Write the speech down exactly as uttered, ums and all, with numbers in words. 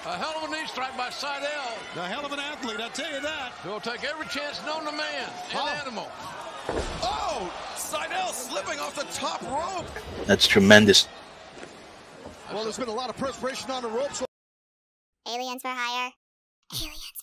A hell of a knee strike by Sydal. A hell of an athlete, I tell you that. He'll take every chance known to man and Oh. animal. Oh, Sydal slipping off the top rope. That's tremendous. Well, there's been a lot of perspiration on the ropes. Aliens for hire. Aliens.